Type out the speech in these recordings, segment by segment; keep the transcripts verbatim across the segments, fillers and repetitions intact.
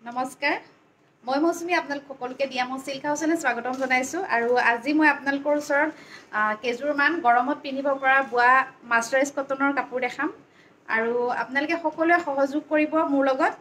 নমস্কাৰ মই মৌচুমী আপোনালোক সকলোকে ডিয়ামো চিল্ক হাউচলৈ স্বাগতম জনাইছোঁ আৰু আজি মই আপোনালোকৰ ওচৰত কেজুৰমান গৰমত পিন্ধিব পৰা বোৱা মাৰ্চাৰাইজ কটনৰ কাপোৰ দেখাম আৰু আপোনালোকে সকলোৱে সহযোগ কৰিব মোৰ লগত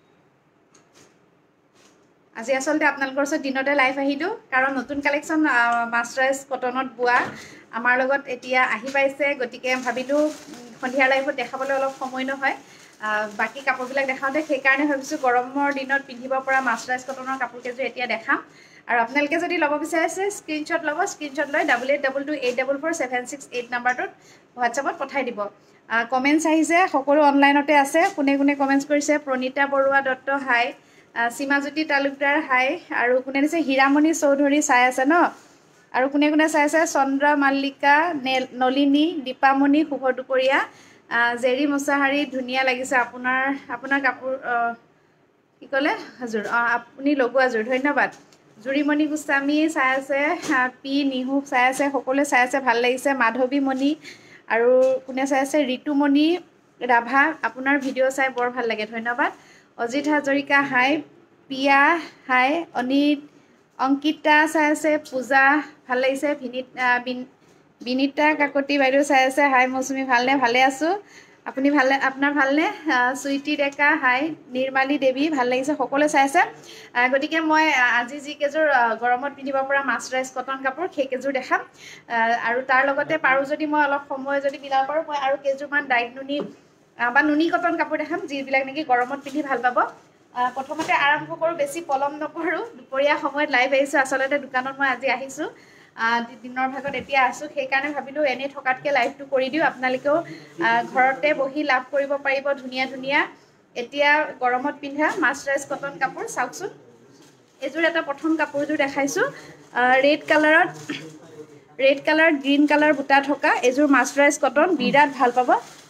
আজি আসলতে আপোনালোকৰ ওচৰত দিনতে লাইভ আহিলোঁ কাৰণ নতুন কালেকশ্যন মাৰ্চাৰাইজ কটনত বোৱা আমাৰ লগত এতিয়া আহি পাইছে গতিকে ভাবিলোঁ সন্ধিয়া লাইভত দেখাবলৈ অলপ সময় নহয় বাকি কাপোৰবিলাক দেখাওঁতে সেইকাৰণে ভাবিছোঁ গৰমৰ দিনত পিন্ধিব পৰা মাৰ্চাৰাইজ কটনৰ কাপোৰ কেইযোৰ এতিয়া দেখাম আৰু আপোনালোকে যদি ল'ব বিচাৰিছে স্ক্ৰীনশ্বট ল'ব স্ক্ৰীনশ্বট লৈ double eight double two eight double four seven six eight নাম্বাৰটোত হোৱাটছআপত পঠাই দিব কমেণ্টছ আহিছে সকলো অনলাইনতে আছে কোনে কোনে কমেণ্টছ কৰিছে প্ৰণীতা বৰুৱা দত্ত হাই সীমাজ্যোতি তালুকদাৰ হাই আৰু কোনে দিছে হীৰামণি চৌধুৰী চাই আছে ন আৰু কোনে কোনে চাই আছে চন্দ্ৰ মাল্লিকা নলিনী দীপামণি শুভ দুপৰীয়া জেৰি মুছাহাৰী ধুনীয়া লাগিছে আপোনাৰ আপোনাৰ কাপোৰ কি ক'লে হাজুৰ আপুনি লগোৱাযোৰ ধন্যবাদ জুৰিমণি গোস্বামী চাই আছে পি নিহু চাই আছে সকলোৱে চাই আছে ভাল লাগিছে মাধৱীমণি আৰু কোনে চাই আছে ঋতুমণি ৰাভা আপোনাৰ ভিডিঅ' চাই বৰ ভাল লাগে ধন্যবাদ অজিত হাজৰিকা হাই পিয়া হাই অনিত অংকিতা চাই আছে পূজা ভাল লাগিছে ভিনিত বিনীতা কাকতি বাইদেউ চাই আছে হাই মৌচুমী ভালনে ভালে আছোঁ আপুনি ভালে আপোনাৰ ভালনে চুইটি ডেকা হাই নিৰ্মালী দেৱী ভাল লাগিছে সকলোৱে চাই আছে গতিকে মই আজি যিকেইযোৰ গৰমত পিন্ধিব পৰা মাৰ্চাৰাইজ কটন কাপোৰ সেইকেইযোৰ দেখাম আৰু তাৰ লগতে পাৰোঁ যদি মই অলপ সময় যদি মিলাব পাৰোঁ মই আৰু কেইযোৰমান ডাইট নুনি বা নুনি কটন কাপোৰ দেখাম যিবিলাক নেকি গৰমত পিন্ধি ভাল পাব প্ৰথমতে আৰম্ভ কৰোঁ বেছি পলম নকৰোঁ দুপৰীয়া সময়ত লাইভ আহিছোঁ আচলতে দোকানত মই আজি আহিছোঁ দিনৰ ভাগত এতিয়া আছোঁ সেইকাৰণে ভাবিলোঁ এনেই থকাতকৈ লাইভটো কৰি দিওঁ আপোনালোকেও ঘৰতে বহি লাভ কৰিব পাৰিব ধুনীয়া ধুনীয়া এতিয়া গৰমত পিন্ধা মাৰ্চাৰাইজ কটন কাপোৰ চাওকচোন এইযোৰ এটা প্ৰথম কাপোৰযোৰ দেখাইছোঁ ৰেড কালাৰত ৰেড কালাৰ গ্ৰীণ কালাৰ বুটা থকা এইযোৰ মাৰ্চাৰাইজ কটন বিৰাট ভাল পাব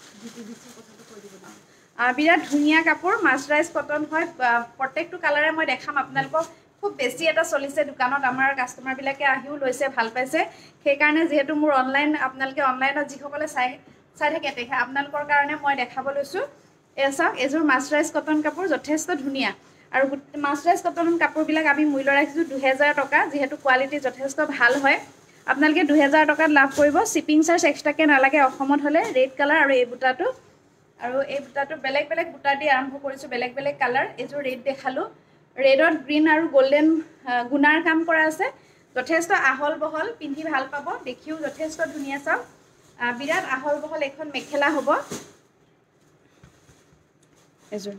বিৰাট ধুনীয়া কাপোৰ মাৰ্চাৰাইজ কটন হয় প্ৰত্যেকটো কালাৰে মই দেখাম আপোনালোকক খুব বেছি এটা চলিছে দোকানত আমাৰ কাষ্টমাৰবিলাকে আহিও লৈছে ভাল পাইছে সেইকাৰণে যিহেতু মোৰ অনলাইন আপোনালোকে অনলাইনত যিসকলে চাই চাই থাকে তেখেত আপোনালোকৰ কাৰণে মই দেখাব লৈছোঁ এয়া চাওক এইযোৰ মাৰ্চাৰাইজ কটন কাপোৰ যথেষ্ট ধুনীয়া আৰু মাৰ্চাৰাইজ কটন কাপোৰবিলাক আমি মূল্য ৰাখিছোঁ দুহেজাৰ টকা যিহেতু কোৱালিটি যথেষ্ট ভাল হয় আপোনালোকে দুহেজাৰ টকাত লাভ কৰিব শ্বিপিং চাৰ্জ এক্সট্ৰাকৈ নালাগে অসমত হ'লে ৰেড কালাৰ আৰু এই বুটাটো আৰু এই বুটাটো বেলেগ বেলেগ বুটা দি আৰম্ভ কৰিছোঁ বেলেগ বেলেগ কালাৰ এইযোৰ ৰেড দেখালোঁ ৰেডত গ্ৰীণ আৰু গল্ডেন গুণাৰ কাম কৰা আছে যথেষ্ট আহল বহল পিন্ধি ভাল পাব দেখিও যথেষ্ট ধুনীয়া চাওক বিৰাট আহল বহল এখন মেখেলা হ'ব এযোৰ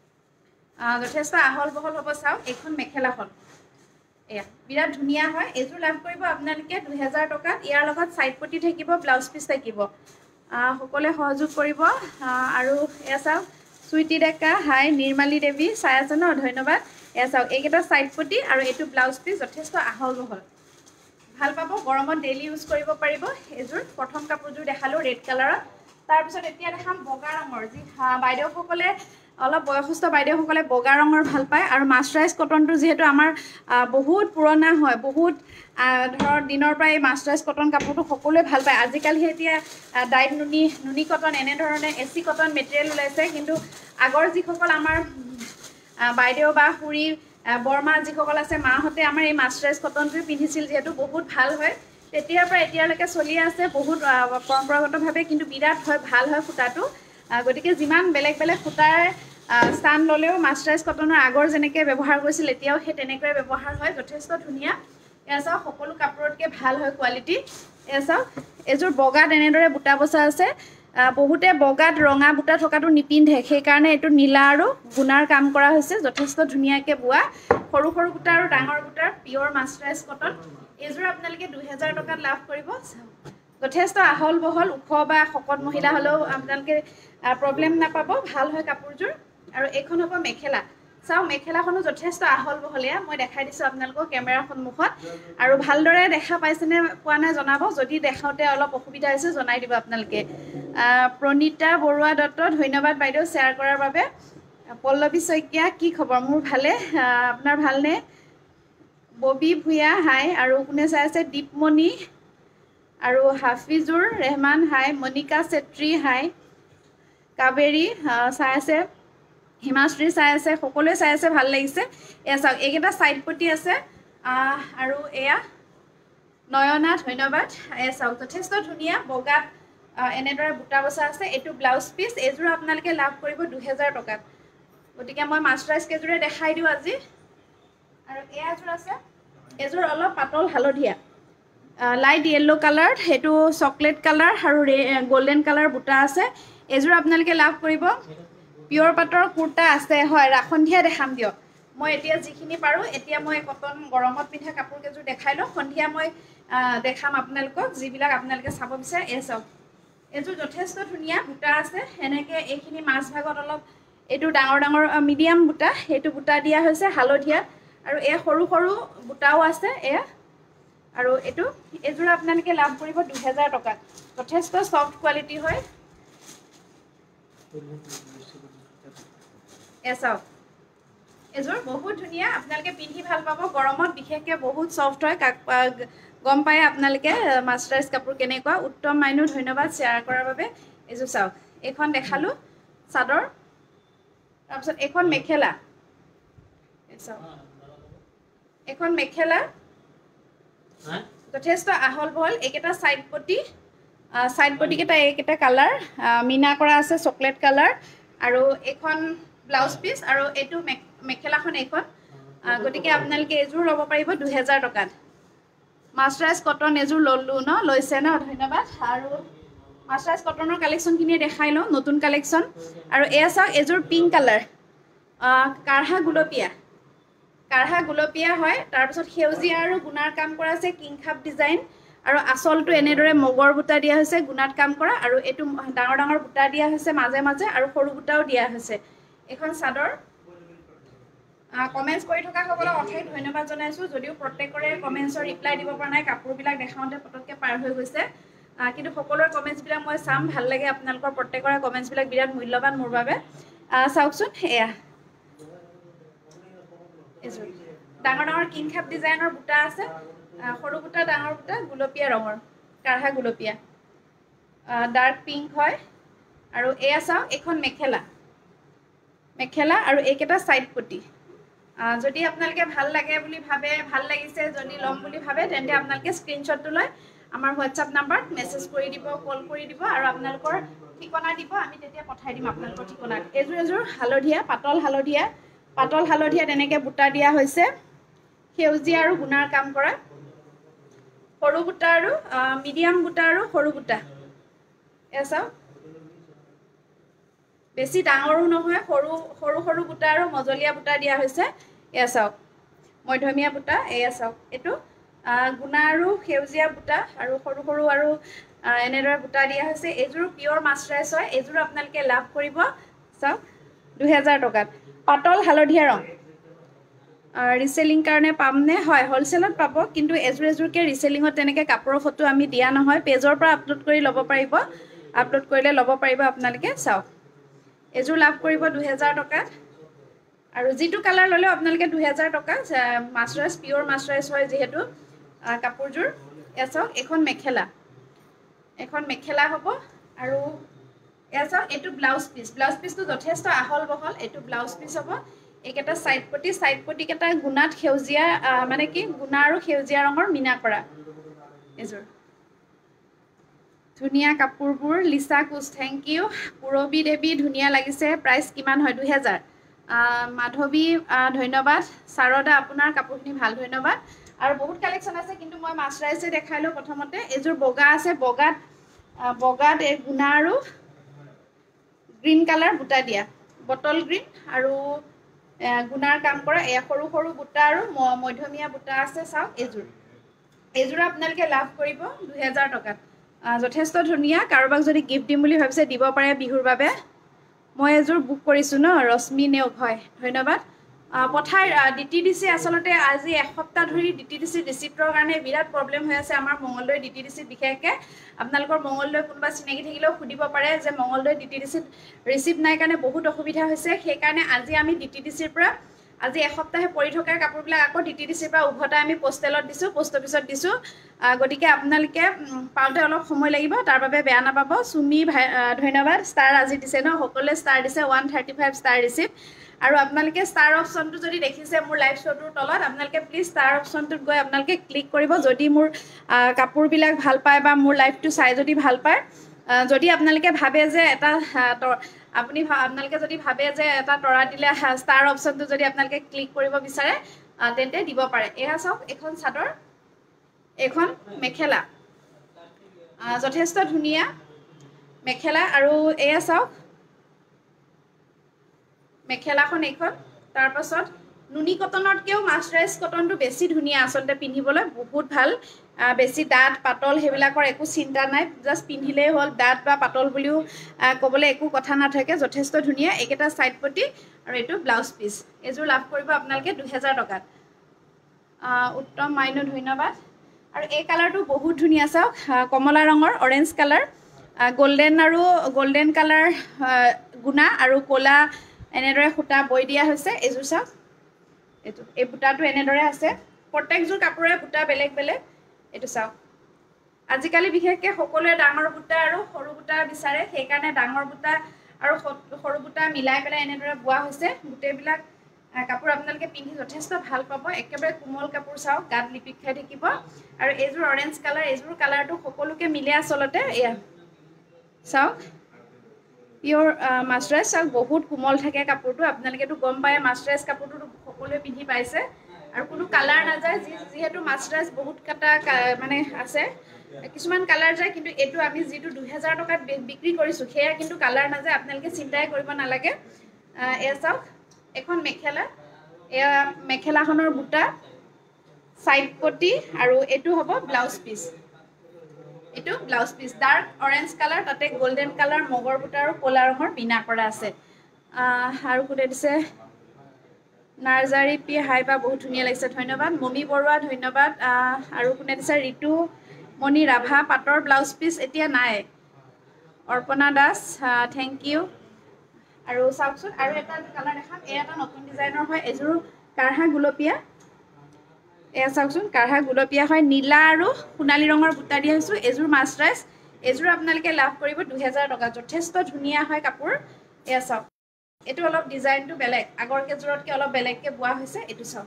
যথেষ্ট আহল বহল হ'ব চাওক এইখন মেখেলাখন এয়া বিৰাট ধুনীয়া হয় এইযোৰ লাভ কৰিব আপোনালোকে দুহেজাৰ টকাত ইয়াৰ লগত ছাইড পটি থাকিব ব্লাউজ পিচ থাকিব সকলোৱে সহযোগ কৰিব আৰু এয়া চাওক চুইটি ডেকা হাই নিৰ্মালী দেৱী চাই আছে ন ধন্যবাদ এয়া চাওক এইকেইটা ছাইড পটি আৰু এইটো ব্লাউজ পিচ যথেষ্ট আহল বহল ভাল পাব গৰমত ডেইলি ইউজ কৰিব পাৰিব এইযোৰ প্ৰথম কাপোৰযোৰ দেখালোঁ ৰেড কালাৰত তাৰপিছত এতিয়া দেখাম বগা ৰঙৰ যি বাইদেউসকলে অলপ বয়সস্থ বাইদেউসকলে বগা ৰঙৰ ভাল পায় আৰু মাৰ্চাৰাইজ কটনটো যিহেতু আমাৰ বহুত পুৰণা হয় বহুত ধৰ দিনৰ পৰা এই মাৰ্চাৰাইজ কটন কাপোৰটো সকলোৱে ভাল পায় আজিকালি এতিয়া ডাইট নুনি নুনি কটন এনেধৰণে এ চি কটন মেটেৰিয়েল ওলাইছে কিন্তু আগৰ যিসকল আমাৰ বাইদেউ বা খুৰী বৰমা যিসকল আছে মাহঁতে আমাৰ এই মাৰ্চাৰাইজ কটনটোৱে পিন্ধিছিল যিহেতু বহুত ভাল হয় তেতিয়াৰ পৰা এতিয়ালৈকে চলি আছে বহুত পৰম্পৰাগতভাৱে কিন্তু বিৰাট হয় ভাল হয় সূতাটো গতিকে যিমান বেলেগ বেলেগ সূতাৰ স্থান ল'লেও মাৰ্চাৰাইজ কটনৰ আগৰ যেনেকৈ ব্যৱহাৰ কৰিছিল এতিয়াও সেই তেনেকৈয়ে ব্যৱহাৰ হয় যথেষ্ট ধুনীয়া এয়া চাওক সকলো কাপোৰতকৈ ভাল হয় কোৱালিটি এয়া চাওক এইযোৰ বগাত এনেদৰে বুটা বচা আছে বহুতে বগাত ৰঙা বুটা থকাটো নিপিন্ধে সেইকাৰণে এইটো নীলা আৰু গুণাৰ কাম কৰা হৈছে যথেষ্ট ধুনীয়াকৈ বোৱা সৰু সৰু বুটা আৰু ডাঙৰ বুটাৰ পিয়ৰ মাৰ্চাৰাইজ কটন এইযোৰ আপোনালোকে দুহেজাৰ টকাত লাভ কৰিব যথেষ্ট আহল বহল ওখ বা শকত মহিলা হ'লেও আপোনালোকে প্ৰব্লেম নাপাব ভাল হয় কাপোৰযোৰ আৰু এইখন হ'ব মেখেলা চাওক মেখেলাখনো যথেষ্ট আহল বহলীয়া মই দেখাই দিছোঁ আপোনালোকক কেমেৰাৰ সন্মুখত আৰু ভালদৰে দেখা পাইছেনে পোৱা নাই জনাব যদি দেখাওঁতে অলপ অসুবিধা হৈছে জনাই দিব আপোনালোকে প্ৰণীতা বৰুৱা দত্ত ধন্যবাদ বাইদেউ শ্বেয়াৰ কৰাৰ বাবে পল্লৱী শইকীয়া কি খবৰ মোৰ ভালে আপোনাৰ ভালনে ববী ভূঞা হাই আৰু কোনে চাই আছে দীপমণি আৰু হাফিজুৰ ৰেহমান হাই মনিকা চেত্ৰী হাই কাবেৰী চাই আছে হিমাশ্ৰী চাই আছে সকলোৱে চাই আছে ভাল লাগিছে এয়া চাওক এইকেইটা সাইড পটি আছে আৰু এয়া নয়না ধন্যবাদ এয়া চাওক যথেষ্ট ধুনীয়া বগাত এনেদৰে বুটা বসা আছে এটো ব্লাউজ পিস এজোৰ আপোনালোকে লাভ কৰিব দুই হাজাৰ টকাত গতিকে মই মাস্টাৰাইজ কেজোৰে দেখাই দিও আজি আৰু এয়া জোৰ আছে এজোৰ অলপ পাতল হালধীয়া লাইট ইয়েলো কালাৰ হেতু চকলেট কালাৰ আৰু গোল্ডেন কালাৰ বুটা আছে এজোৰ আপোনালোকে লাভ কৰিব পিওৰ পাটৰ কুৰ্তা আছে হয় ৰাখন্ধিয়া দেখাম দিও মই এতিয়া যিখিনি পাৰো এতিয়া মই কটন গৰমত পিন্ধা কাপোৰ কেজোৰ দেখাই লো সন্ধিয়া মই দেখাম আপোনালোকক যিবিলাক আপোনালোকে চাব বিচাৰে এ চাওক এজোৰ যথেষ্ট ধুনীয়া বুটা আছে এনেকে এইখিনি মাছ ভাগত অলপ এটো ডাঙৰ ডাঙৰ মিডিয়াম বুটা হেতু বুটা দিয়া হৈছে হালধীয়া আৰু এ সৰু সৰু বুটাও আছে এ আৰু এটো এজোৰ আপোনালোকে লাভ কৰিব দুই হাজাৰ টকা যথেষ্ট সফট কোৱালিটি হয় এসাও এজোৰ বহুত ধুনীয়া আপোনালোকে পিন্ধি ভাল পাব গৰমত বিশেষকৈ বহুত সফট হয় গম পায় আপোনালোকে মাস্টাৰাইজ কাপোৰ কেনেকুৱা উত্তম মাইনু ধন্যবাদ শেয়াৰ কৰাৰ বাবে এজোৰ চাওক এখন দেখালো চাদৰ তাৰপিছত এখন মেখেলা এসাও এখন মেখেলা যথেষ্ট আহল বহল একেটা সাইড পটি সাইড পটি কেটা একেটা কালাৰ মিনা কৰা আছে চকলেট কালাৰ আৰু এখন ব্লাউজ পিস আৰু এটো মেখেলাখন এখন গতিকে আপোনালোকে এজোৰ ল'ব পাৰিব দুই হাজাৰ টকাত মাস্টাৰাইজ কটন এজোৰ ললু ন লৈছে ন ধন্যবাদ আৰু মাস্টাৰাইজ কটনৰ কালেকশনখিনি দেখাই লো নতুন কালেকশন আৰু এয়া চাওক এজোৰ পিংক কালাৰ কাঢ়া গুলপীয়া কাঢ়া গুলপীয়া হয় তাৰ পিছত সেউজীয়া আৰু গুণাৰ কাম কৰা আছে কিংখাপ ডিজাইন আৰু আসলটো এনেদৰে মগৰ বুটা দিয়া হৈছে গুণাত কাম কৰা আৰু এটো ডাঙৰ ডাঙৰ বুটা দিয়া হৈছে মাজে মাজে আৰু সৰু বুটাও দিয়া হৈছে এখন চাদৰ কমেন্টস কৰি থকা সকলক অশেষ ধন্যবাদ জনাইছো যদিও প্ৰত্যেকৰে কমেন্টছৰ ৰিপ্লাই দিব পৰা নাই কাপোৰবিলাক দেখাওঁতে পটককে পাৰ হৈ গৈছে কিন্তু সকলোৰে কমেন্টছ বিলাক মই চাম ভাল লাগে আপোনালোকৰ প্ৰত্যেকৰে কমেন্টছ বিলাক বিৰাট মূল্যবান মোৰ বাবে চাওকচোন এয়া এজোৰ ডাঙৰ ডাঙৰ কিংখাপ ডিজাইনৰ বুটা আছে সৰু বুটা ডাঙৰ বুটা গুলপীয়া ৰঙৰ কাঢ়া গুলপীয়া ডাৰ্ক পিংক হয় আৰু এয়া চাওক এখন মেখেলা মেখেলা আৰু এইকেটা সাইড পটি যদি আপোনালোকে ভাল লাগে বুলি ভাবে ভাল লাগিছে যদি লম বুলি ভাবে তেন্তে আপোনালোকে স্ক্ৰিনশ্বটটো লৈ আমাৰ WhatsApp নাম্বাৰত মেছেজ কৰি দিব কল কৰি দিব আৰু আপোনালোকৰ ঠিকনা দিব আমি তেতিয়া পঠাই দিম আপোনালোকৰ ঠিকনাত এজোৰ এজোৰ হালধীয়া পাতল হালধীয়া পাতল হালধীয়া তেনেকে বুটা দিয়া হৈছে সেউজীয়া আৰু গুণাৰ কাম কৰা সৰু বুটা আৰু মিডিয়াম বুটা আৰু সৰু বুটা এসাও বেছি ডাঙৰো নহয় সৰু সৰু সৰু বুটা আৰু মজলীয়া বুটা দিয়া হৈছে এয়া চাওক মধ্যমীয়া বুটা এয়া চাওক এটো গুণা আৰু সেউজীয়া বুটা আৰু সৰু সৰু আৰু এনেদৰে বুটা দিয়া হৈছে এজোৰ পিওৰ মাস্টাৰাইজ হয় এজোৰ আপোনালোকে লাভ কৰিব চাওক দুই হাজাৰ টকাত পাতল হালধীয়া ৰং ৰিসেলিং কাৰণে পামনে হয় হোলসেলত পাব কিন্তু এজোৰ এজোৰকে ৰিসেলিংত তেনেকে কাপোৰৰ ফটো আমি দিয়া নহয় পেজৰ পৰা আপলোড কৰি ল'ব পাৰিব আপলোড কৰিলে ল'ব পাৰিব আপোনালোকে চাওক এজোৰ লাভ কৰিব দুই হাজাৰ টকা আৰু যেটো কালাৰ ললে আপোনালোকে দুই হাজাৰ টকা মাস্টাৰাইজ পিওৰ মাস্টাৰাইজ হয় যেহেতু কাপোৰজোৰ এছক এখন মেখেলা এখন মেখেলা হ'ব আৰু এছক এটো ব্লাউজ পিস ব্লাউজ পিসটো যথেষ্ট আহল বহল এটো ব্লাউজ পিস হ'ব একেটা সাইড পটি সাইড পটি কেটা গুণাত সেউজীয়া মানে কি গুণা আৰু সেউজীয়া ৰঙৰ মিনা কৰা এজোৰ ধুনিয়া কাপোৰবোৰ লিসা কুছ থ্যাংক ইউ পুৰবী দেৱী ধুনিয়া লাগিছে প্ৰাইস কিমান হয় দুই হাজাৰ মাধৱী ধন্যবাদ সাৰদা আপোনাৰ কাপোৰখিনি ভাল ধন্যবাদ আৰু বহুত কালেকশন আছে কিন্তু মই মাস্টাৰাইজে দেখাইলো প্ৰথমতে এজোৰ বগা আছে বগাত বগাত এই গুণা আৰু গ্ৰীন কালাৰ বুটা দিয়া বটল গ্ৰীন আৰু গুণাৰ কাম কৰা এ সৰু সৰু বুটা আৰু মধ্যমীয়া বুটা আছে চাওক এজোৰ এজোৰ আপোনালোকে লাভ কৰিব দুই হাজাৰ টকাত যথেষ্ট ধুনিয়া কাৰোবাক যদি গিফট দিম বুলি ভাবিছে দিব পাৰে বিহুৰ বাবে মই এজোৰ বুক কৰিছো ন ৰশ্মি নেওক হয় ধন্যবাদ পঠাই ডিটিডিসি আসলতে আজি এক সপ্তাহ ধৰি ডিটিডিসি ৰিসিপ্টৰ কাৰণে বিৰাট প্ৰবলেম হৈ আছে আমাৰ মঙ্গলদৈ ডিটিডিসি বিশেষকৈ আপোনালোকৰ মঙ্গলদৈ কোনবা চিনাকি থাকিলেও খুদিব পাৰে যে মঙ্গলদৈ ডিটিডিসি ৰিসিপ্ট নাই কাৰণে বহুত অসুবিধা হৈছে সেই কাৰণে আজি আমি ডিটিডিসিৰ পৰা আজি এসপ্তাহে পৰি থকা কাপোৰবিলাক আকৌ টি টি ডি চিৰ পৰা উভতাই আমি পোষ্টেলত দিছোঁ, পোষ্ট অফিচত দিছোঁ। গতিকে আপোনালোকে পাওঁতে অলপ সময় লাগিব, তাৰ বাবে বেয়া নাপাব। চুমি ভাই ধন্যবাদ, ষ্টাৰ আজি দিছে ন, সকলোৱে ষ্টাৰ দিছে, one thirty five star receive. আৰু আপোনালোকে ষ্টাৰ অপশ্যনটো যদি দেখিছে মোৰ লাইভ শ্ব'টোৰ তলত, আপোনালোকে প্লিজ ষ্টাৰ অপশ্যনটোত গৈ আপোনালোকে ক্লিক কৰিব যদি মোৰ কাপোৰবিলাক ভাল পায় বা মোৰ লাইভটো চাই যদি ভাল পায়। যদি আপোনালোকে ভাবে যে এটা আপুনি আপোনালোকে যদি ভাবে যে এটা তৰা দিলে ষ্টাৰ অপশ্যনটো যদি আপোনালোকে ক্লিক কৰিব বিচাৰে তেন্তে দিব পাৰে। এয়া চাওক, এখন চাদৰ, এখন মেখেলা, যথেষ্ট ধুনীয়া মেখেলা। আৰু এয়া চাওক মেখেলাখন এইখন। তাৰপাছত নুনি কটনতকৈও মাছৰাইজ কটনটো বেছি ধুনীয়া আচলতে পিন্ধিবলৈ, বহুত ভাল। বেছি ডাঠ পাতল সেইবিলাকৰ একো চিন্তা নাই, জাষ্ট পিন্ধিলেই হ'ল। ডাঠ বা পাতল বুলিও ক'বলৈ একো কথা নাথাকে, যথেষ্ট ধুনীয়া। এইকেইটা ছাইড পটি আৰু এইটো ব্লাউজ পিচ। এইযোৰ লাভ কৰিব আপোনালোকে দুহেজাৰ টকাত। উত্তম মাইনু ধন্যবাদ। আৰু এই কালাৰটো বহুত ধুনীয়া, চাওক কমলা ৰঙৰ, অৰেঞ্জ কালাৰ, গল্ডেন আৰু গল্ডেন কালাৰ গুণা আৰু ক'লা এনেদৰে সূতা বৈ দিয়া হৈছে। এইযোৰ চাওক, এইটো এই বুটাটো এনেদৰে আছে। প্ৰত্যেকযোৰ কাপোৰৰে বুটা বেলেগ বেলেগ। এইটো চাওক, আজিকালি বিশেষকৈ সকলোৱে ডাঙৰ বুটা আৰু সৰু বুটা বিচাৰে, সেইকাৰণে ডাঙৰ বুটা আৰু সৰু বুটা মিলাই পেলাই এনেদৰে বোৱা হৈছে। গোটেইবিলাক কাপোৰ আপোনালোকে পিন্ধি যথেষ্ট ভাল পাব, একেবাৰে কোমল কাপোৰ। চাওক, গাত লিপিক খাই থাকিব। আৰু এইযোৰ অৰেঞ্জ কালাৰ, এইযোৰ কালাৰটো সকলোকে মিলে আচলতে। এয়া চাওক, পিয়'ৰ মাছৰাইজ। চাওক, বহুত কোমল থাকে কাপোৰটো, আপোনালোকেতো গম পায় মাছৰাইজ কাপোৰটোতো সকলোৱে পিন্ধি পাইছে। আৰু কোনো কালাৰ নাযায়, যি যিহেতু মাছৰাইজ বহুত কেইটা মানে আছে, কিছুমান কালাৰ যায়, কিন্তু এইটো আমি যিটো দুহেজাৰ টকাত বিক্ৰী কৰিছোঁ সেয়া কিন্তু কালাৰ নাযায়, আপোনালোকে চিন্তাই কৰিব নালাগে। এয়া চাওক, এখন মেখেলা, এয়া মেখেলাখনৰ বুটা, ছাইড পটি, আৰু এইটো হ'ব ব্লাউজ পিচ। এইটো blouse piece, dark orange colour, তাতে গল্ডেন কালাৰ মগৰ বুটা আৰু ক'লা ৰঙৰ পিনা কৰা আছে। আৰু কোনে দিছে নাৰ্জাৰী পি হাই বা বহুত ধুনীয়া লাগিছে, ধন্যবাদ। মমি বৰুৱা ধন্যবাদ। আৰু কোনে দিছে ঋতু মণি ৰাভা, পাটৰ ব্লাউজ পিচ এতিয়া নাই। Arpana Das, thank you. আৰু চাওকচোন, আৰু এটা কালাৰ দেখাম, এয়া এটা নতুন ডিজাইনৰ হয়। এযোৰ কাঢ়া গুলপীয়া, এয়া চাওকচোন, কাঢ়া গুলপীয়া হয়, নীলা আৰু সোণালী ৰঙৰ বুটা দিয়া হৈছোঁ। এযোৰ মাছৰাইজ, এযোৰ আপোনালোকে লাভ কৰিব দুহেজাৰ টকা। যথেষ্ট ধুনীয়া হয় কাপোৰ। এয়া চাওক, এইটো অলপ ডিজাইনটো বেলেগ, আগৰ কেইযোৰতকৈ অলপ বেলেগকৈ বোৱা হৈছে। এইটো চাওক,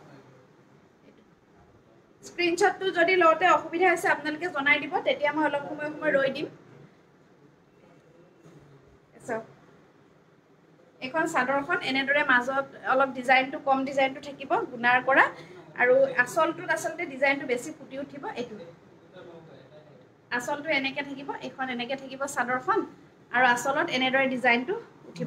স্ক্ৰীনশ্বটটো যদি লওঁতে অসুবিধা হৈছে আপোনালোকে জনাই দিব, তেতিয়া মই অলপ সময় সময় ৰৈ দিম। চাওক, এইখন চাদৰখন এনেদৰে মাজত অলপ ডিজাইনটো কম ডিজাইনটো থাকিব গুণাৰ কৰা, আৰু আঁচলটোত আচলতে ডিজাইনটো বেছি ফুটি উঠিব। এইটো আঁচলটো এনেকৈ থাকিব, এইখন এনেকৈ থাকিব চাদৰখন, আৰু আঁচলত এনেদৰে ডিজাইনটো উঠিব।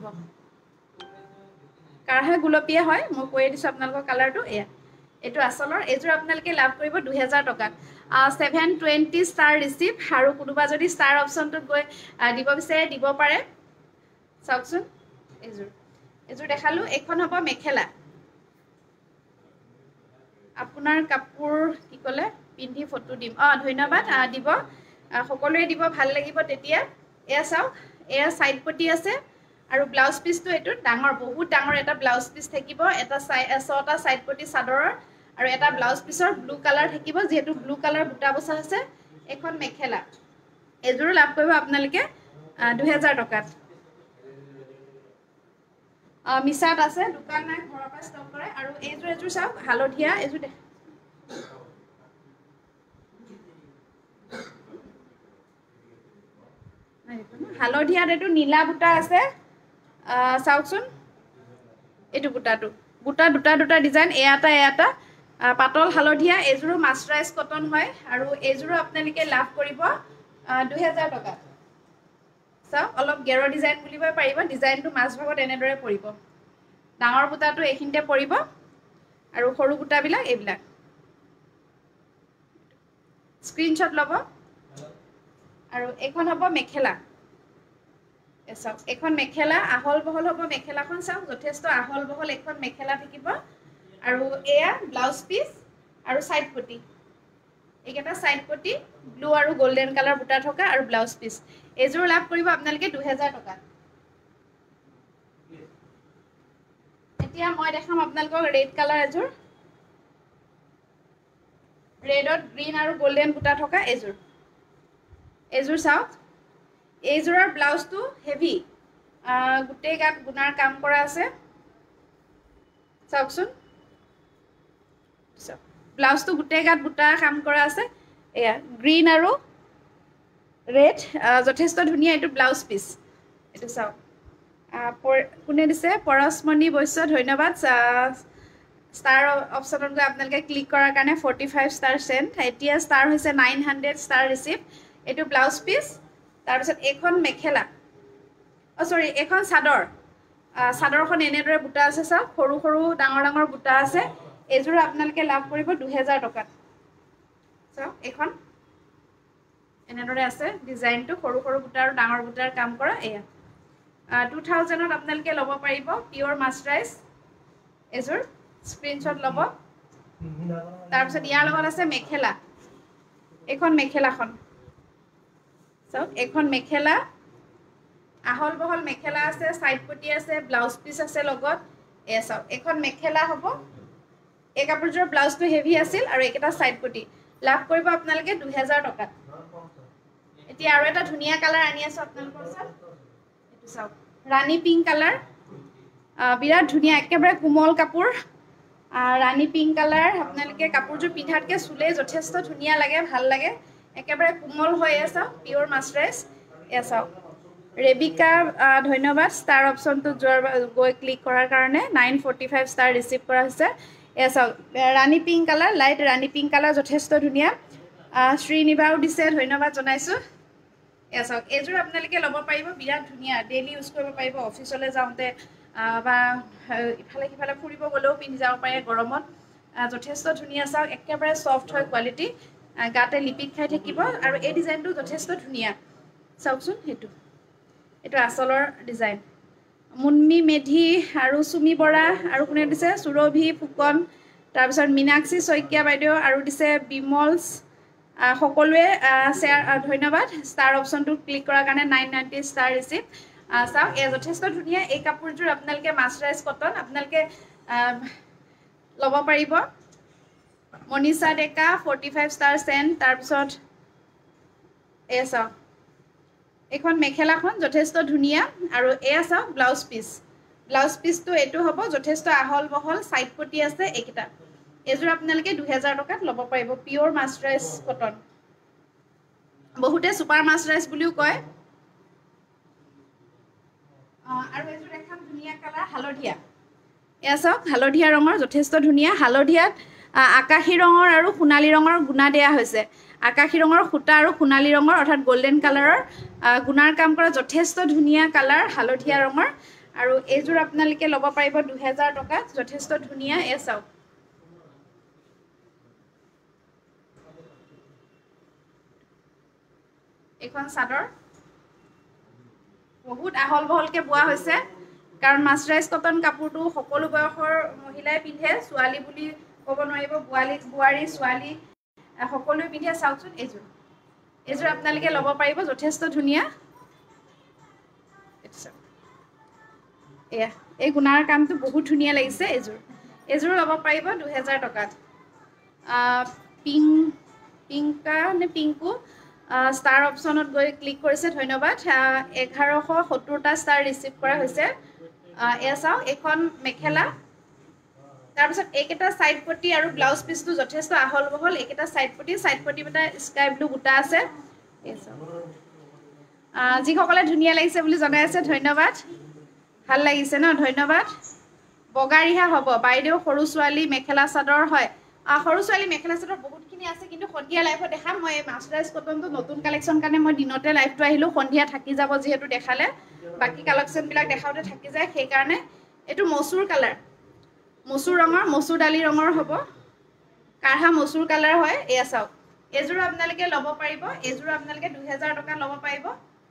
কাঢ়া গুলপীয়া হয়, মই কৈ দিছোঁ আপোনালোকৰ কালাৰটো। এয়া এইটো আঁচলৰ। এইযোৰ আপোনালোকে লাভ কৰিব দুহেজাৰ টকাত। Seven twenty star receive. আৰু কোনোবা যদি ষ্টাৰ অপশ্যনটোত গৈ দিব বিচাৰে দিব পাৰে। চাওকচোন, এইযোৰ এইযোৰ দেখালোঁ। এইখন হ'ব মেখেলা। আপোনাৰ কাপোৰ কি ক'লে, পিন্ধি ফটো দিম। অঁ ধন্যবাদ, দিব, সকলোৱে দিব, ভাল লাগিব তেতিয়া। এয়া চাওক, এয়া ছাইড পটি আছে, আৰু ব্লাউজ পিচটো এইটো ডাঙৰ, বহুত ডাঙৰ এটা ব্লাউজ পিচ থাকিব। এটা চাই ছটা ছাইড পটি চাদৰৰ, আৰু এটা ব্লাউজ পিচৰ ব্লু কালাৰ থাকিব, যিহেতু ব্লু কালাৰ বুটা বচা আছে। এখন মেখেলা, এযোৰো লাভ কৰিব আপোনালোকে দুহেজাৰ টকাত। মিছাত আছে, দোকান নাই, ঘৰৰ পৰা ষ্টক কৰে। আৰু এইযোৰ এযোৰ চাওক, হালধীয়া, এইযোৰ দে হালধীয়াত এইটো নীলা বুটা আছে। চাওকচোন, এইটো বুটাটো, বুটা দুটা দুটা ডিজাইন, এয়া এটা এয়া এটা, পাতল হালধীয়া। এইযোৰো মাছৰাইজ কটন হয়, আৰু এইযোৰো আপোনালোকে লাভ কৰিব দুহেজাৰ টকাত। চাওক, অলপ গেৰ ডিজাইন বুলিবই পাৰিব, ডিজাইনটো মাজভাগত এনেদৰে পৰিব। ডাঙৰ বুটাটো এইখিনিতে পৰিব, আৰু সৰু বুটাবিলাক এইবিলাক। স্ক্ৰীনশ্বট ল'ব। আৰু এইখন হ'ব মেখেলা। চাওক, এইখন মেখেলা, আহল বহল হ'ব মেখেলাখন। চাওক, যথেষ্ট আহল বহল এইখন মেখেলা থাকিব। আৰু এয়া ব্লাউজ পিচ আৰু ছাইড পটি, এইকেইটা ছাইড পটি ব্লু আৰু গল্ডেন কালাৰ বুটা থকা, আৰু ব্লাউজ পিচ। এইযোৰ লাভ কৰিব আপোনালোকে দুহেজাৰ টকাত। এতিয়া মই দেখাম আপোনালোকক ৰেড কালাৰ এযোৰ ৰেডত গ্ৰীণ আৰু গোল্ডেন বুটা থকা এযোৰ এযোৰ চাওক এইযোৰৰ ব্লাউজটো হেভি গোটেই গাত গুণাৰ কাম কৰা আছে চাওকচোন ব্লাউজটো গোটেই গাত বুটা কাম কৰা আছে এয়া গ্ৰীণ আৰু ৰেড যথেষ্ট ধুনীয়া এইটো ব্লাউজ পিচ এইটো চাওক কোনে দিছে পৰশমণি বৈশ্য ধন্যবাদ ষ্টাৰ অপশ্যনত গৈ আপোনালোকে ক্লিক কৰাৰ কাৰণে ফৰ্টি ফাইভ ষ্টাৰ চেণ্ট এতিয়া ষ্টাৰ হৈছে নাইন হাণ্ড্ৰেড ষ্টাৰ ৰিচিভ এইটো ব্লাউজ পিচ তাৰপিছত এইখন মেখেলা অ' চৰি এইখন চাদৰ চাদৰখন এনেদৰে বুটা আছে চাওক সৰু সৰু ডাঙৰ ডাঙৰ বুটা আছে এইযোৰ আপোনালোকে লাভ কৰিব দুহেজাৰ টকাত চাওক এইখন এনেদৰে আছে ডিজাইনটো সৰু সৰু বুটা আৰু ডাঙৰ বুটাৰ কাম কৰা এয়া টু থাউজেণ্ডত আপোনালোকে ল'ব পাৰিব পিয়'ৰ মাছৰাইজ এযোৰ স্ক্ৰীনশ্বট ল'ব তাৰপিছত ইয়াৰ লগত আছে মেখেলা এইখন মেখেলাখন চাওক এইখন মেখেলা আহল বহল মেখেলা আছে চাইড পটি আছে ব্লাউজ পিচ আছে লগত এয়া চাওক এইখন মেখেলা হ'ব এই কাপোৰযোৰৰ ব্লাউজটো হেভি আছিল আৰু এইকেইটা চাইড পটি লাভ কৰিব আপোনালোকে দুহেজাৰ টকাত এতিয়া আৰু এটা ধুনীয়া কালাৰ আনি আছোঁ আপোনালোকৰ ওচৰত এইটো চাওক ৰাণী পিংক কালাৰ বিৰাট ধুনীয়া একেবাৰে কোমল কাপোৰ ৰাণী পিংক কালাৰ আপোনালোকে কাপোৰযোৰ পিন্ধাতকৈ চুলে যথেষ্ট ধুনীয়া লাগে ভাল লাগে একেবাৰে কোমল হৈ আছে পিয়'ৰ মাছৰাইজ এয়া চাওক ৰেবিকা ধন্যবাদ ষ্টাৰ অপশ্যনটোত যোৱাৰ গৈ ক্লিক কৰাৰ কাৰণে nine forty five star receive কৰা হৈছে এয়া চাওক ৰাণী পিংক কালাৰ লাইট ৰাণী পিংক কালাৰ যথেষ্ট ধুনীয়া শ্ৰীনিবাও দিছে ধন্যবাদ জনাইছোঁ এয়া চাওক এইযোৰ আপোনালোকে ল'ব পাৰিব বিৰাট ধুনীয়া ডেইলি ইউজ কৰিব পাৰিব অফিচলৈ যাওঁতে বা ইফালে সিফালে ফুৰিব গ'লেও পিন্ধি যাব পাৰে গৰমত যথেষ্ট ধুনীয়া চাওক একেবাৰে ছফ্ট হয় কোৱালিটি গাতে লিপিক খাই থাকিব আৰু এই ডিজাইনটো যথেষ্ট ধুনীয়া চাওকচোন সেইটো এইটো আচলৰ ডিজাইন মুন্মি মেধি আৰু চুমি বৰা আৰু কোনে দিছে সুৰভি ফুকন তাৰপিছত মীনাক্ষী শইকীয়া বাইদেউ আৰু দিছে বিমলছ সকলোৱে শ্বেয়াৰ ধন্যবাদ ষ্টাৰ অপশ্যনটো ক্লিক কৰাৰ কাৰণে নাইন নাইণ্টি ষ্টাৰ ৰিচিভ চাওক এয়া যথেষ্ট ধুনীয়া এই কাপোৰযোৰ আপোনালোকে মাছৰাইজ কটন আপোনালোকে ল'ব পাৰিব Manisha Deka forty five star sent তাৰপিছত এয়া চাওক এইখন মেখেলাখন যথেষ্ট ধুনীয়া আৰু এয়া চাওক ব্লাউজ পিচ ব্লাউজ পিচটো এইটো হ'ব যথেষ্ট আহল বহল চাইড পটি আছে এইকেইটা এইযোৰ আপোনালোকে দুহেজাৰ টকাত ল'ব পাৰিব পিয়'ৰ মাছৰাইজ কটন বহুতে ছুপাৰ মাছৰাইজ বুলিও কয় আৰু এইযোৰ দেখাম ধুনীয়া কালাৰ হালধীয়া এয়া চাওক হালধীয়া ৰঙৰ যথেষ্ট ধুনীয়া হালধীয়াত আকাশী ৰঙৰ আৰু সোণালী ৰঙৰ গুণা দিয়া হৈছে আকাশী ৰঙৰ সূতা আৰু সোণালী ৰঙৰ অৰ্থাৎ গল্ডেন কালাৰৰ গুণাৰ কাম কৰা যথেষ্ট ধুনীয়া কালাৰ হালধীয়া ৰঙৰ আৰু এইযোৰ আপোনালোকে ল'ব পাৰিব দুহেজাৰ টকাত যথেষ্ট ধুনীয়া এয়া চাওক এইখন চাদৰ বহুত আহল বহলকৈ বোৱা হৈছে কাৰণ মাছৰাইজ কটন কাপোৰটো সকলো বয়সৰ মহিলাই পিন্ধে ছোৱালী বুলি ক'ব নোৱাৰিব বোৱালী বোৱাৰী ছোৱালী সকলোৱে পিন্ধে চাওকচোন এইযোৰ এইযোৰ আপোনালোকে ল'ব পাৰিব যথেষ্ট ধুনীয়া এয়া এই গুণাৰ কামটো বহুত ধুনীয়া লাগিছে এইযোৰ এইযোৰ ল'ব পাৰিব দুহেজাৰ টকাত পিংক পিংকা নে পিংকু ষ্টাৰ অপশ্যনত গৈ ক্লিক কৰিছে ধন্যবাদ এঘাৰশ সত্তৰটা ষ্টাৰ ৰিচিভ কৰা হৈছে এয়া চাওক এইখন মেখেলা তাৰপিছত এইকেইটা চাইড পটি আৰু ব্লাউজ পিচটো যথেষ্ট আহল বহল এইকেইটা চাইড পটি চাইড পটি এটা স্কাই ব্লু বুটা আছে যিসকলে ধুনীয়া লাগিছে বুলি জনাই আছে ধন্যবাদ ভাল লাগিছে ন ধন্যবাদ বগা ৰিহা হ'ব বাইদেউ সৰু ছোৱালী মেখেলা চাদৰ হয় সৰু ছোৱালী মেখেলা চাদৰ বহুতখিনি আছে কিন্তু সন্ধিয়া লাইভত দেখাম মই মাছৰাইজ কটনটো নতুন কালেকশ্যন কাৰণে মই দিনতে লাইভটো আহিলোঁ সন্ধিয়া থাকি যাব যিহেতু দেখালে বাকী কালেকশ্যনবিলাক দেখাওঁতে থাকি যায় সেইকাৰণে এইটো মচুৰ কালাৰ মচুৰ ৰঙৰ মচুৰ দালি ৰঙৰ হ'ব কাঢ়া মচুৰ কালাৰ হয় এয়া চাওক এইযোৰ আপোনালোকে ল'ব পাৰিব এইযোৰ আপোনালোকে দুহেজাৰ টকা ল'ব পাৰিব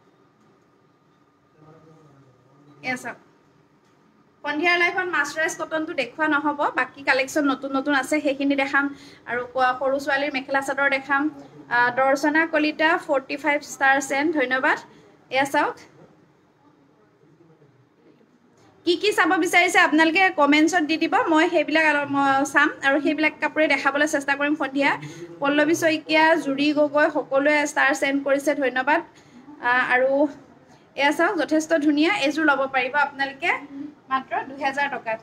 এয়া চাওক সন্ধিয়াৰ লাইভত মাছৰাইজ কটনটো দেখুওৱা নহ'ব বাকী কালেকশ্যন নতুন নতুন আছে সেইখিনি দেখাম আৰু সৰু ছোৱালীৰ মেখেলা চাদৰ দেখাম Darshana Kalita forty five star sent ধন্যবাদ এয়া চাওক কি কি চাব বিচাৰিছে আপোনালোকে কমেন্টছত দি দিব মই সেইবিলাক চাম আৰু সেইবিলাক কাপোৰে দেখাবলৈ চেষ্টা কৰিম সন্ধিয়া পল্লৱী শইকীয়া জুৰি গগৈ সকলোৱে ষ্টাৰ সেন্ড কৰিছে ধন্যবাদ আৰু এয়া চাওক যথেষ্ট ধুনীয়া এযোৰ ল'ব পাৰিব আপোনালোকে মাত্ৰ দুই হাজাৰ টকাত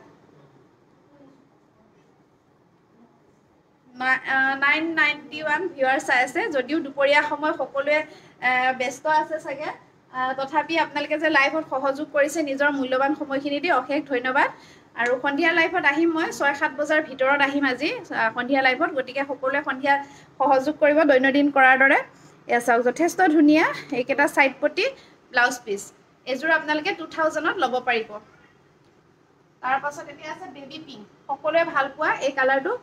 nine ninety-one ভিউয়াৰ চাই আছে যদিও দুপৰীয়া সময় সকলোৱে ব্যস্ত আছে চাগে তথাপি আপোনালোকে যে লাইভত সহযোগ কৰিছে নিজৰ মূল্যৱান সময়খিনি দি অশেষ ধন্যবাদ আৰু সন্ধিয়া লাইভত আহিম মই ছয় সাত বজাৰ ভিতৰত আহিম আজি সন্ধিয়া লাইভত গতিকে সকলোৱে সন্ধিয়া সহযোগ কৰিব দৈনন্দিন কৰাৰ দৰে এয়া চাওক যথেষ্ট ধুনীয়া এইকেইটা সাইড পটি ব্লাউজ পিস এযোৰ আপোনালোকে two thousand ত ল'ব পাৰিব তাৰ পাছত এতিয়া আছে বেবি পিংক সকলোৱে ভাল পোৱা এই কালাৰটো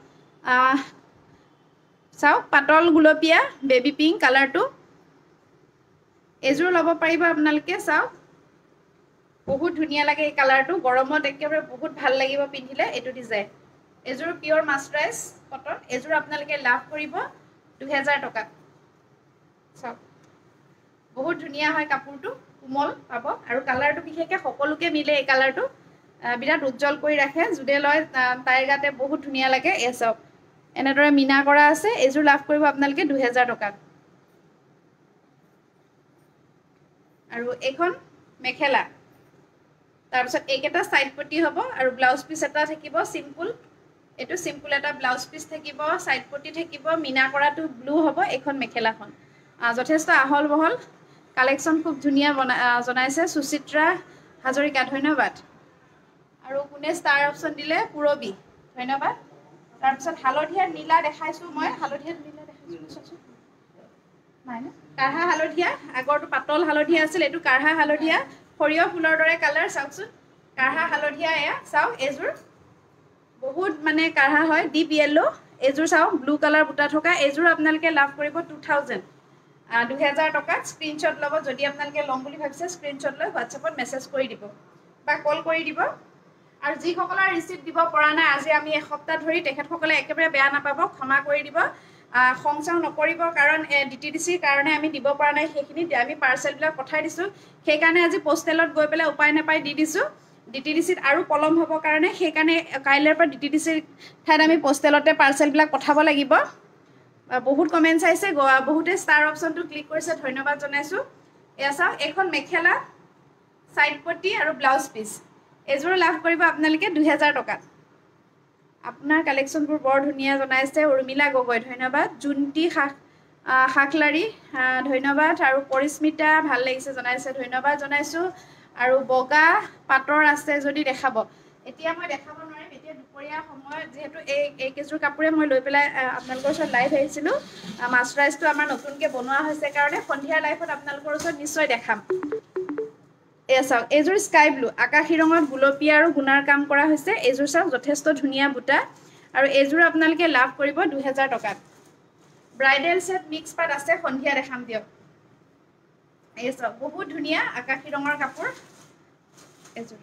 চাওক পাতল গুলপীয়া বেবি পিংক কালাৰটো এযোৰ ল'ব পাৰিব আপোনালোকে চাওক বহুত ধুনীয়া লাগে এই কালাৰটো গৰমত একেবাৰে বহুত ভাল লাগিব পিন্ধিলে এটো ডিজাইন এযোৰ পিওৰ মাস্টাৰাইজ কটন এযোৰ আপোনালোকে লাভ কৰিব দুই হাজাৰ টকা চাওক বহুত ধুনীয়া হয় কাপোৰটো কোমল পাব আৰু কালাৰটো বিশেষকে সকলোকে মিলে এই কালাৰটো বিৰাট উজ্জ্বল কৰি ৰাখে জুদে লয় তাইৰ গাতে বহুত ধুনীয়া লাগে এ চাওক এনেদৰে মিনা কৰা আছে এযোৰ লাভ কৰিব আপোনালোকে দুই হাজাৰ টকা আৰু এখন মেখেলা তাৰ পিছত এইকেটা সাইড পটি হ'ব আৰু ব্লাউজ পিস এটা থাকিব সিম্পল এটো সিম্পল এটা ব্লাউজ পিস থাকিব সাইড পটি থাকিব মিনা কৰাটো ব্লু হ'ব এখন মেখেলাখন যথেষ্ট আহল বহল কালেকশন খুব ধুনীয়া জনাইছে সুচিত্ৰা হাজৰিকা ধন্যবাদ আৰু কোনে ষ্টাৰ অপচন দিলে পুৰবি ধন্যবাদ তাৰ পিছত হালধীয়া নীলা দেখাইছো মই হালধীয়া নীলা দেখাইছো নাই না কাঢ়া হালধীয়া আগৰটো পাতল হালধীয়া আছিল এটো কাঢ়া হালধীয়া খৰিয় ফুলৰ দৰে কালাৰ চাওকচোন কাঢ়া হালধীয়া এয়া চাও এযোৰ বহুত মানে কাঢ়া হয় ডিপ ইয়েলো এযোৰ চাও ব্লু কালাৰ বুটা থকা এযোৰ আপোনালোকে লাভ কৰিব two thousand দুই হাজাৰ টকা স্ক্ৰিনশ্বট ল'ব যদি আপোনালোকে লম বুলি ভাবিছে স্ক্ৰিনশ্বট লৈ WhatsAppত মেছেজ কৰি দিব বা কল কৰি দিব আৰু যি সকলৰ ৰিসিভ দিব পৰা নাই আজি আমি এক সপ্তাহ ধৰি তেখেতসকলে একেবাৰে বেয়া নাপাব ক্ষমা কৰি দিব সংচাও নকৰিব কাৰণ ডিটিডিসিৰ কাৰণে আমি দিব পৰা নাই সেইখিনি আমি পাৰ্সেল বিলাক পঠাই দিছো সেই কাৰণে আজি পোষ্টেলত গৈ পেলাই উপায় নাপাই দি দিছো ডিটিডিসিত আৰু পলম হ'ব কাৰণে সেই কাৰণে কাইলৰ পৰা ডিটিডিসিৰ ঠাইত আমি পোষ্টেলতে পাৰ্সেল বিলাক পঠাব লাগিব বহুত কমেন্টছ আইছে বহুতে ষ্টাৰ অপচনটো ক্লিক কৰিছে ধন্যবাদ জনাইছো এয়া চাওক এখন মেখেলা সাইড পটি আৰু ব্লাউজ পিস এযোৰ লাভ কৰিব আপোনালোকে দুই হাজাৰ টকা আপোনাৰ কালেকশনবোৰ বৰ ধুনীয়া জনাইছে উৰ্মিলা গগৈ ধন্যবাদ জুন্তি খাকলাৰী ধন্যবাদ আৰু পৰিস্মিতা ভাল লাগিছে জনাইছে ধন্যবাদ জনাইছো আৰু বগা পাটৰ আছে যদি দেখাব এতিয়া মই দেখাব নোৱাৰিম এতিয়া দুপৰীয়া সময় যেহেতু এই এই কেজুৰ কাপোৰে মই লৈ পেলাই আপোনালোকৰ ওচৰত লাইভ আহিছিলো মাস্টাৰাইজটো আমাৰ নতুনকে বনোৱা হৈছে কাৰণে সন্ধিয়া লাইভত আপোনালোকৰ ওচৰত নিশ্চয় দেখাম এয়া চাওক এযোৰ স্কাই ব্লু আকাশী ৰঙত গুলপীয়া আৰু গুণাৰ কাম কৰা হৈছে এযোৰ চাওক যথেষ্ট ধুনীয়া বুটা আৰু এযোৰ আপোনালোকে লাভ কৰিব দুই হাজাৰ টকা ব্ৰাইডেল সেট মিক্স পাট আছে সন্ধিয়া দেখাম দিয়ক এই চাওক বহুত ধুনীয়া আকাশী ৰঙৰ কাপোৰ এযোৰ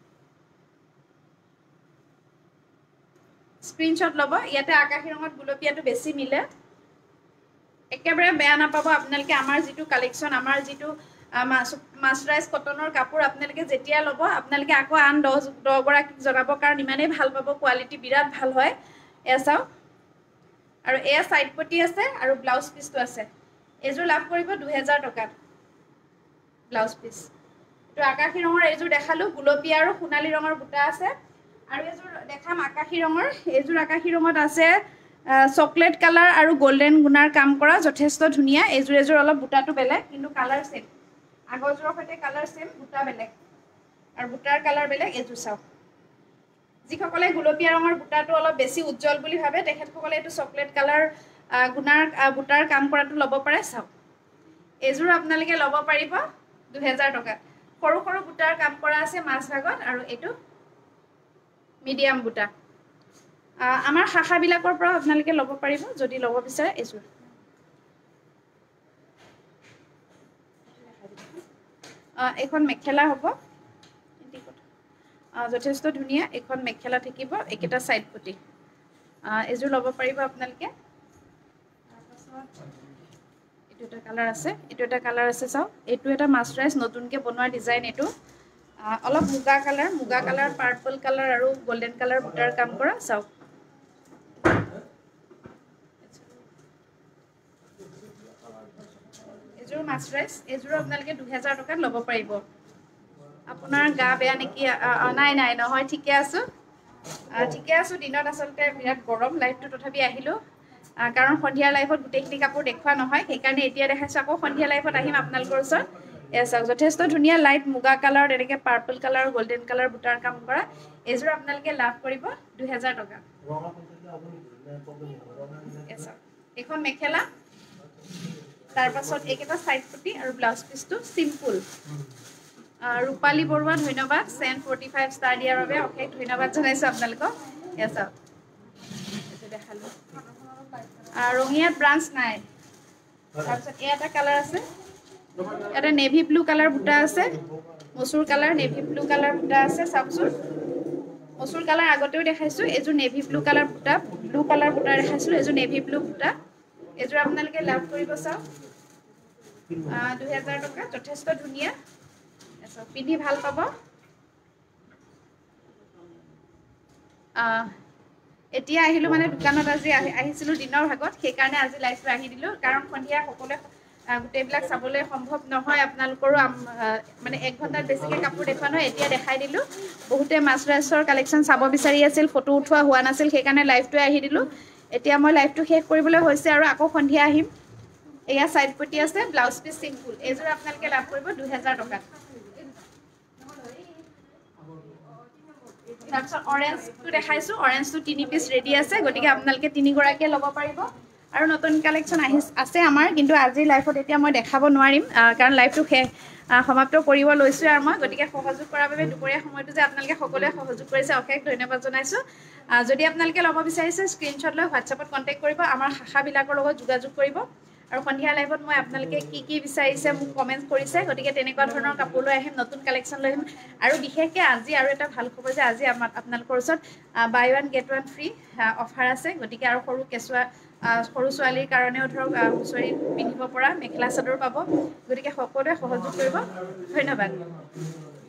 স্ক্ৰিনশ্বট ল'ব ইয়াতে আকাশী ৰঙত গুলপীয়াটো বেছি মিলে একেবাৰে বেয়া নাপাব আপোনালোকে আমাৰ যিটো কালেকশন আমাৰ যিটো মাস্টাৰাইজ কটনৰ কাপোৰ আপোনালোকে যেতিয়া ল'ব আপোনালোকে আকৌ আন দহ গৰাকীক জনাব কাৰণ ইমানেই ভাল পাব কোৱালিটি বিৰাট ভাল হয় এয়া চাওক আৰু এয়া সাইড পটি আছে আৰু ব্লাউজ পিসটো আছে এযোৰ লাভ কৰিব দুই হাজাৰ টকা ব্লাউজ পিস এটো আকাশী ৰঙৰ এযোৰ দেখালো গুলপীয়া আৰু সোণালী ৰঙৰ বুটা আছে আৰু এযোৰ দেখাম আকাশী ৰঙৰ এযোৰ আকাশী ৰঙত আছে চকলেট কালাৰ আৰু গোল্ডেন গুণাৰ কাম কৰা যথেষ্ট ধুনীয়া এযোৰ এযোৰ অলপ বুটাটো বেলেগ কিন্তু কালাৰ সেম আগৰযোৰৰ সৈতে কালাৰ সেম বুটা বেলেগ আৰু বুটাৰ কালাৰ বেলেগ এযোৰ চাওক যিসকলে গুলপীয়া ৰঙৰ বুটাটো অলপ বেছি উজ্জ্বল বুলি ভাবে তেখেতসকলে এটো চকলেট কালাৰ গুণাৰ বুটাৰ কাম কৰাটো ল'ব পাৰে চাওক এযোৰ আপোনালোকে ল'ব পাৰিব দুই হাজাৰ টকা সৰু সৰু বুটাৰ কাম কৰা আছে মাছ ভাগত আৰু এটো মিডিয়াম বুটা আমাৰ শাখা বিলাকৰ পৰা আপোনালোকে ল'ব পাৰিব যদি ল'ব বিচাৰে এযোৰ এখন মেখেলা হ'ব যথেষ্ট ধুনীয়া এখন মেখেলা থাকিব একেটা সাইড পটি এযোৰ ল'ব পাৰিব আপোনালোকে এটো এটা কালাৰ আছে এটো এটা কালাৰ আছে চাও এটো এটা মাস্টাৰাইজ নতুনকে বনোৱা ডিজাইন এটো অলপ muga colour muga colour purple colour আৰু গোল্ডেন কালাৰ বুটাৰ কাম কৰা চাওক এযোৰ মাছৰাইজ এযোৰ আপোনালোকে দুহেজাৰ টকাত ল'ব পাৰিব আপোনাৰ গা বেয়া নেকি নাই নাই নহয় ঠিকে আছো ঠিকে আছো দিনত আচলতে বিৰাট গৰম লাইভটো তথাপি আহিলো কাৰণ সন্ধিয়া লাইভত গোটেইখিনি কাপোৰ দেখুৱা নহয় সেইকাৰণে এতিয়া দেখাইছো আকৌ সন্ধিয়া লাইভত আহিম আপোনালোকৰ ওচৰত এয়া চাওক যথেষ্ট ধুনীয়া লাইট মুগা কালাৰ তেনেকৈ পাৰ্পল কালাৰ গোল্ডেন কালাৰ বুটাৰ কাম কৰা এযোৰ আপোনালোকে লাভ কৰিব দুহেজাৰ টকা এখন মেখেলা তাৰ পাছত এইকেইটা সাইড পটি আৰু ব্লাউজ পিসটো সিম্পল ৰূপালী বৰুৱা ধন্যবাদ সেন ফৰ্টি ফাইভ ষ্টাৰ দিয়াৰ বাবে অশেষ ধন্যবাদ জনাইছো আপোনালোকক এয়া চাওক এইটো দেখালো ৰঙিয়াত ব্ৰাঞ্চ নাই তাৰপিছত এই এটা কালাৰ আছে এটা নেভি ব্লু কালাৰ বুটা আছে মসুৰ কালাৰ নেভি ব্লু কালাৰ বুটা আছে চাওকচোন মসুৰ কালাৰ আগতেও দেখাইছো এযোৰ নেভি ব্লু কালাৰ বুটা ব্লু কালাৰ বুটা দেখাইছো এযোৰ নেভি ব্লু বুটা এযোৰ আপোনালোকে লাভ কৰিব চাওক দুহেজাৰ টকা যথেষ্ট ধুনীয়া পিন্ধি ভাল পাব এতিয়া আহিলো মানে দোকানত আজি আহিছিলো দিনৰ ভাগত সেইকাৰণে আজি লাইভটো আহি দিলো কাৰণ সন্ধিয়া সকলোৱে গোটেইবিলাক চাবলৈ সম্ভৱ নহয় আপোনালোকৰো মানে এক ঘণ্টাত বেছিকৈ কাপোৰ দেখুৱা নহয় এতিয়া দেখাই দিলো বহুতে মাছৰাইজৰ কালেকশ্যন চাব বিচাৰি আছিল ফটো উঠোৱা হোৱা নাছিল সেইকাৰণে লাইভটোৱে আহি দিলো এতিয়া মই লাইভটো শেষ কৰিবলৈ হৈছে আৰু আকৌ সন্ধিয়া আহিম এয়া সাইড পটি আছে ব্লাউজ পিস সিম্পল এযোৰ আপোনালোকে লাভ কৰিব দুহেজাৰ টকা তাৰপিছত অৰেঞ্জটো দেখাইছো অৰেঞ্জটো তিনি পিস ৰেডি আছে গতিকে আপোনালোকে তিনিগৰাকীয়ে ল'ব পাৰিব আৰু নতুন কালেকশ্যন আহি আছে আমাৰ কিন্তু আজিৰ লাইভত এতিয়া মই দেখাব নোৱাৰিম কাৰণ লাইভটো শেষ সমাপ্ত কৰিব লৈছোঁ আৰু মই গতিকে সহযোগ কৰাৰ বাবে দুপৰীয়া সময়টো যে আপোনালোকে সকলোৱে সহযোগ কৰিছে অশেষ ধন্যবাদ জনাইছোঁ যদি আপোনালোকে ল'ব বিচাৰিছে স্ক্ৰীনশ্বট লৈ হোৱাটছএপত কণ্টেক্ট কৰিব আমাৰ শাখাবিলাকৰ লগত যোগাযোগ কৰিব আৰু সন্ধিয়া লাইভত মই আপোনালোকে কি কি বিচাৰিছে মোক কমেণ্ট কৰিছে গতিকে তেনেকুৱা ধৰণৰ কাপোৰ লৈ আহিম নতুন কালেকশ্যন লৈ আহিম আৰু বিশেষকৈ আজি আৰু এটা ভাল খবৰ যে আজি আমাৰ আপোনালোকৰ ওচৰত buy one get one free offer আছে গতিকে আৰু সৰু কেঁচুৱা সৰু ছোৱালীৰ কাৰণেও ধৰক হুঁচৰি পিন্ধিব পৰা মেখেলা চাদৰ পাব গতিকে সকলোৱে সহযোগ কৰিব ধন্যবাদ